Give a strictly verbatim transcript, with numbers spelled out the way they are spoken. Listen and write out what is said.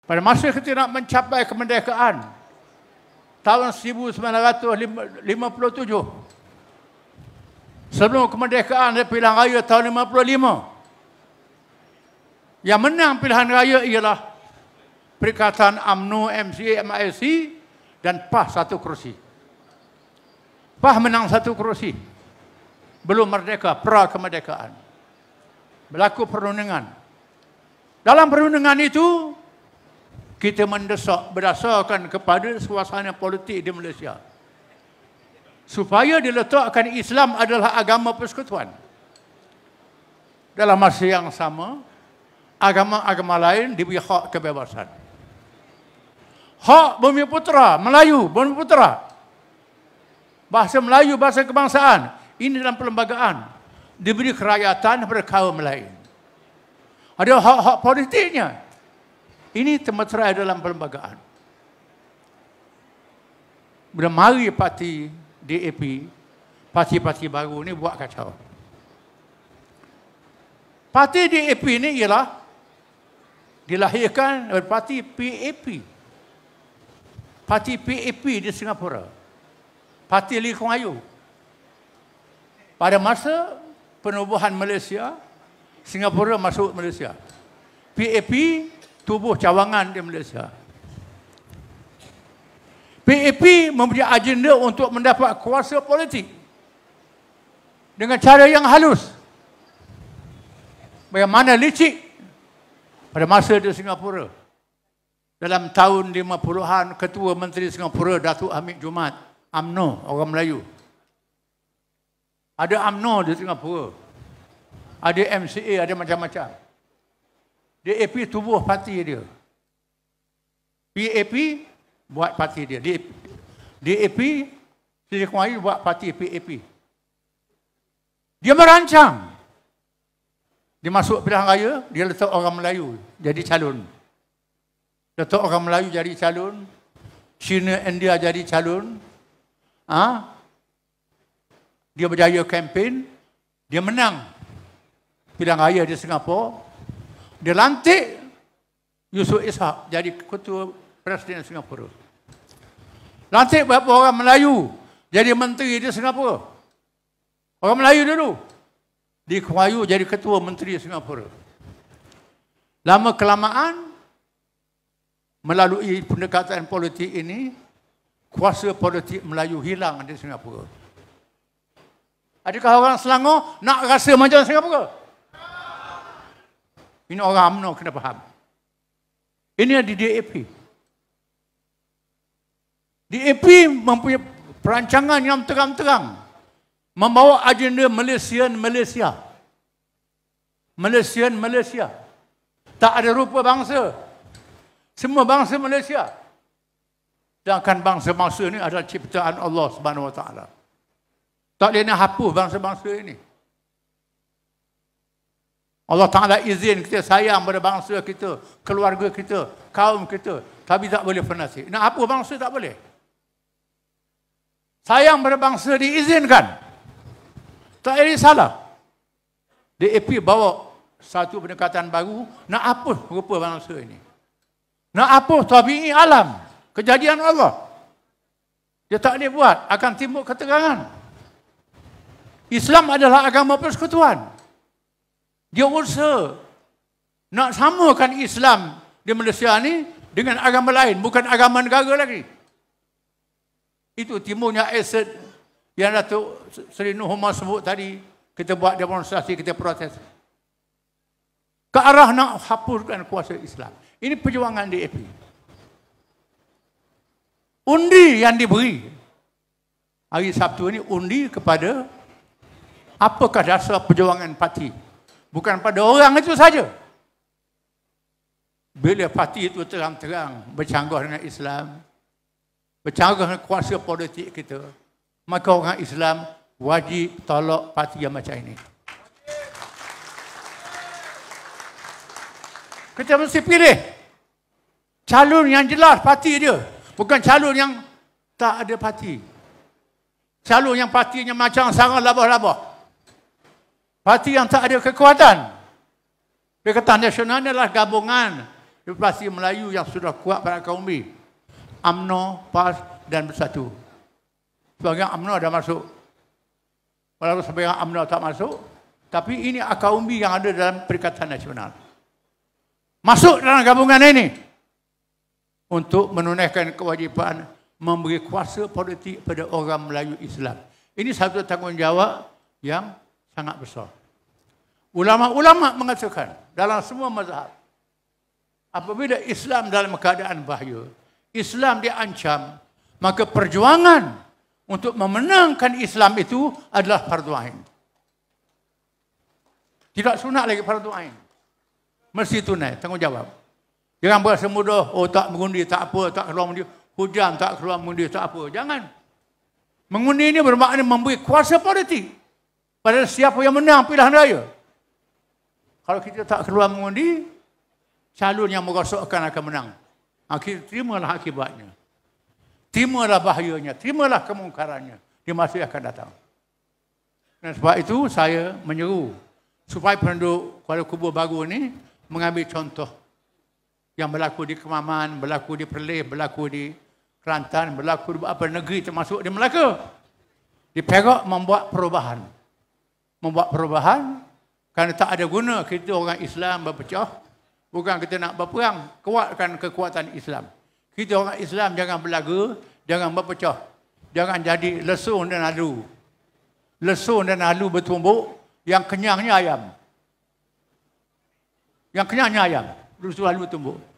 Pada masa kita nak mencapai kemerdekaan tahun seribu sembilan ratus lima puluh tujuh, sebelum kemerdekaan dari pilihan raya tahun lima puluh lima, yang menang pilihan raya ialah Perikatan Umno, M C A, M I C dan P A H satu kerusi. P A H menang satu kerusi. Belum merdeka, pra kemerdekaan. Berlaku perundingan. Dalam perundingan itu, kita mendesak berdasarkan kepada suasana politik di Malaysia, supaya diletakkan Islam adalah agama persekutuan. Dalam masa yang sama, agama-agama lain diberi hak kebebasan. Hak Bumi Putera, Melayu, Bumi Putera. Bahasa Melayu, bahasa kebangsaan. Ini dalam perlembagaan. Diberi kerakyatan kepada kaum lain. Ada hak-hak politiknya. Ini termeterai dalam perlembagaan. Bila mari parti D A P, parti-parti baru ni buat kacau. Parti D A P ni ialah dilahirkan dari parti P A P. Parti P A P di Singapura. Parti Lee Kuan Yew. Pada masa penubuhan Malaysia, Singapura masuk Malaysia. P A P tubuh cawangan di Malaysia. P A P mempunyai agenda untuk mendapat kuasa politik dengan cara yang halus. Bagaimana licik pada masa di Singapura. Dalam tahun lima puluhan, Ketua Menteri Singapura Datuk Hamid Jumat, Umno, orang Melayu. Ada Umno di Singapura. Ada M C A, ada macam-macam. D A P tubuh parti dia. P A P buat parti dia. D A P, Seri Kuan Yew buat parti P A P. Dia merancang. Dia masuk pilihan raya, dia letak orang Melayu jadi calon. Letak orang Melayu jadi calon. China, India jadi calon. Ha? Dia berjaya kempen. Dia menang pilihan raya di Singapura. Dia lantik Yusof Ishak jadi ketua Presiden Singapura. Lantik beberapa orang Melayu jadi menteri di Singapura. Orang Melayu dulu. Di Kuan Yew jadi ketua menteri Singapura. Lama kelamaan, melalui pendekatan politik ini, kuasa politik Melayu hilang di Singapura. Adakah orang Selangor nak rasa macam Singapura? Ini orang UMNO kena faham. Ini di D A P. D A P mempunyai perancangan yang terang-terang. Membawa agenda Malaysian Malaysia. Malaysian Malaysia. Tak ada rupa bangsa. Semua bangsa Malaysia. Sedangkan bangsa-bangsa ini adalah ciptaan Allah Subhanahu Wa Taala. Tak boleh nak hapus bangsa-bangsa ini. Allah Ta'ala izin kita sayang pada bangsa kita, keluarga kita, kaum kita. Tapi tak boleh fanatik. Nak hapus bangsa tak boleh. Sayang pada bangsa diizinkan. Tak ada salah. D A P bawa satu pendekatan baru, nak hapus rupa bangsa ini. Nak hapus tabi'i alam, kejadian Allah. Dia tak boleh buat, akan timbul ketegangan. Islam adalah agama persekutuan. Dia usaha nak samakan Islam di Malaysia ni dengan agama lain, bukan agama negara lagi. Itu timbulnya aset yang Datuk Seri Nur Humar sebut tadi. Kita buat demonstrasi, kita protes. Ke arah nak hapuskan kuasa Islam. Ini perjuangan D A P. Undi yang diberi hari Sabtu ini, undi kepada apakah dasar perjuangan parti. Bukan pada orang itu saja. Bila parti itu terang-terang bercanggah dengan Islam, bercanggah dengan kuasa politik kita, maka orang Islam wajib tolak parti yang macam ini. Kita mesti pilih calon yang jelas parti dia. Bukan calon yang tak ada parti. Calon yang partinya macam sarang labah-labah. Parti yang tak ada kekuatan. Perikatan Nasional adalah gabungan Demokrasi Melayu yang sudah kuat pada kaum B. Umno, P A S dan Bersatu. Sebagian Umno dah masuk. Walaupun sebagian Umno tak masuk, tapi ini kaum B yang ada dalam Perikatan Nasional. Masuk dalam gabungan ini untuk menunaikan kewajipan memberi kuasa politik pada orang Melayu Islam. Ini satu tanggungjawab yang sangat besar. Ulama-ulama mengatakan dalam semua mazhab, apabila Islam dalam keadaan bahaya, Islam diancam, maka perjuangan untuk memenangkan Islam itu adalah fardu ain. Tidak sunat lagi fardu ain. Mesti tunai, tanggungjawab. Jangan berasa mudah, oh tak mengundi, tak apa, tak keluar mengundi. Hujan tak keluar mengundi, tak apa. Jangan. Mengundi ini bermakna memberi kuasa politik pada siapa yang menang pilihan raya. Kalau kita tak keluar mengundi, calon yang merosakkan akan menang. Akhir terimalah akibatnya. Terimalah bahayanya, terimalah kemungkarannya di masa yang akan datang. Dan sebab itu saya menyeru supaya penduduk Kuala Kulu Baharu ini mengambil contoh yang berlaku di Kemaman, berlaku di Perlis, berlaku di Kelantan, berlaku di beberapa negeri termasuk di Melaka. Di Perak membuat perubahan. Membuat perubahan kerana tak ada guna kita orang Islam berpecah. Bukan kita nak berperang, kuatkan kekuatan Islam. Kita orang Islam jangan berlaga, jangan berpecah. Jangan jadi lesung dan alu. Lesung dan alu bertumbuk, yang kenyangnya ayam. Yang kenyangnya ayam. Lesung alu bertumbuk.